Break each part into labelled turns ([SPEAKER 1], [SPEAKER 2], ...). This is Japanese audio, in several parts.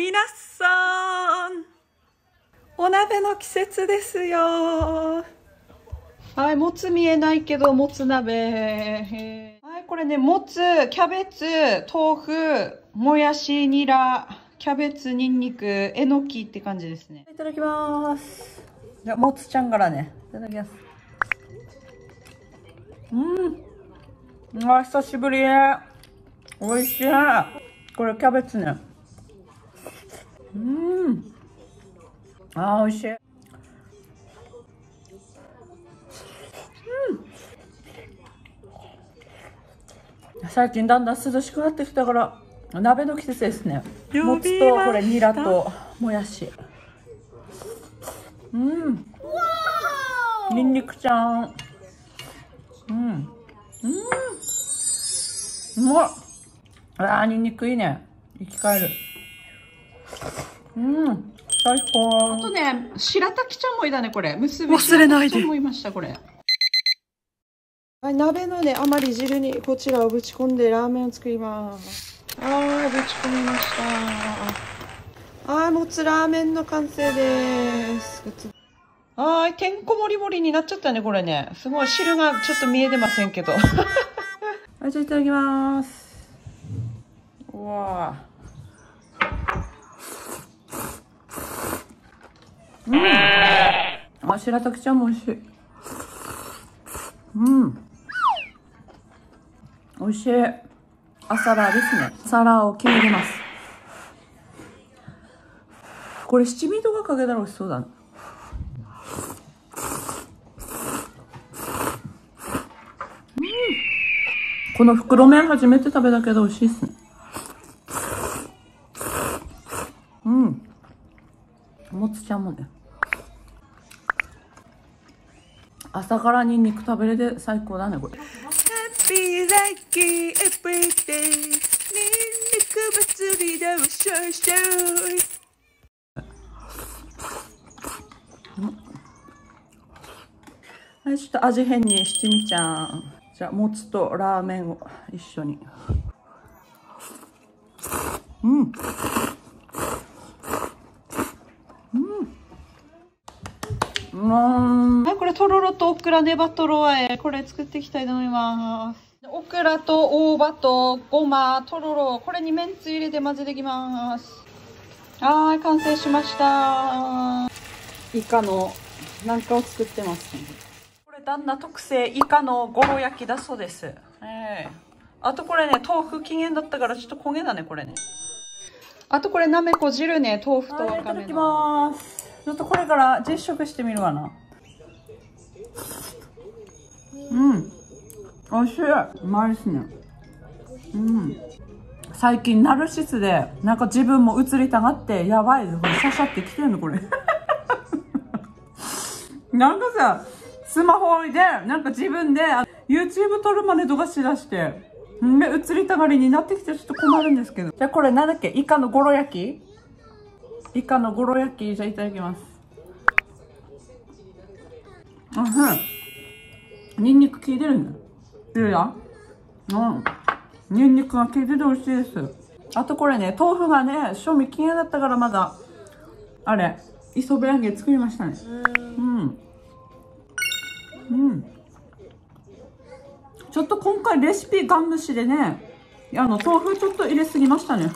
[SPEAKER 1] 皆さん、お鍋の季節ですよ。はい、もつ見えないけど、もつ鍋。はい、これね、もつ、キャベツ、豆腐、もやし、ニラ、キャベツ、ニンニク、えのきって感じですね。いただきます。じゃあ、もつちゃんからね。いただきます。久しぶり。おいしい。これキャベツね。おいしい。最近だんだん涼しくなってきたから鍋の季節ですね。もつとこれニラともやし。ニンニクちゃん。うまっ。ニンニクいいね。生き返る。最高。あとね、白滝ちゃんもいたね、これ。結び忘れないで。もいました、これ。はい、鍋のね、余り汁にこちらをぶち込んでラーメンを作ります。ぶち込みました。もつラーメンの完成です。てんこ盛り盛りになっちゃったね、これね。すごい、汁がちょっと見えてませんけど。はい、じゃあいただきます。うわ白滝ちゃんも美味しい。美味しい。朝ラーですね。朝ラーを決めてます。これ七味とかかけたら美味しそうだね。この袋麺初めて食べたけど美味しいっすね。もつちゃんもね。朝からニンニク食べれて最高だね、これ。Happy like every day ニンニク祭りだわシャイシャイ。はい、ちょっと味変に七味ちゃん。じゃあ、もつとラーメンを一緒に。はい、これとろろとオクラネバトロ和え、これ作っていきたいと思います。オクラと大葉とごま、とろろ、これにめんつゆ入れて混ぜていきます。はい、完成しました。イカのなんかを作ってますね。これ旦那特製イカのゴロ焼きだそうです。あとこれね、豆腐期限だったからちょっと焦げだね、これね。あとこれなめこ汁ね、豆腐とわかめの。いただきます。ちょっとこれから実食してみるわな。美味しい。うまいですね。最近ナルシスでなんか自分も映りたがってやばいです。これシャシャってきてんのこれ。なんかさ、スマホでなんか自分で YouTube 撮る真似とかしだして、映りたがりになってきてちょっと困るんですけど。じゃあこれなんだっけ、イカのゴロ焼き。イカのゴロ焼き、じゃあいただきます。ニンニク効いてるんだ。いるやニンニクが効いてて美味しいです。あとこれね、豆腐がね、賞味期限だったからまだ、あれ、磯辺揚げ作りましたね。ちょっと今回レシピガン無視でね、豆腐ちょっと入れすぎましたね。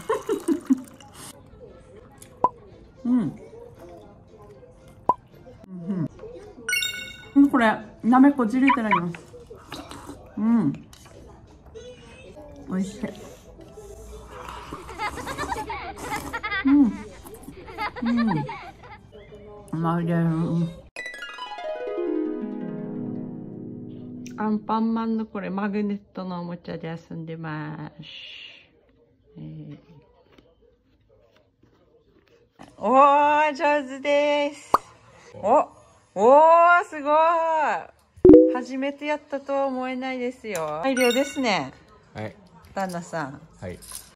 [SPEAKER 1] これ、なめこ汁いただきます。美味しい。うまいです。アンパンマンのこれマグネットのおもちゃで遊んでます。おー、上手です。おー、すごい。初めてやったとは思えないですよ。大量ですね。
[SPEAKER 2] はい。
[SPEAKER 1] 旦那さん。
[SPEAKER 2] はい。